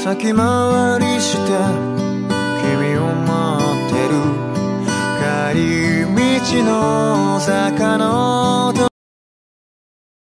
先回りして君を待ってる帰り道の坂の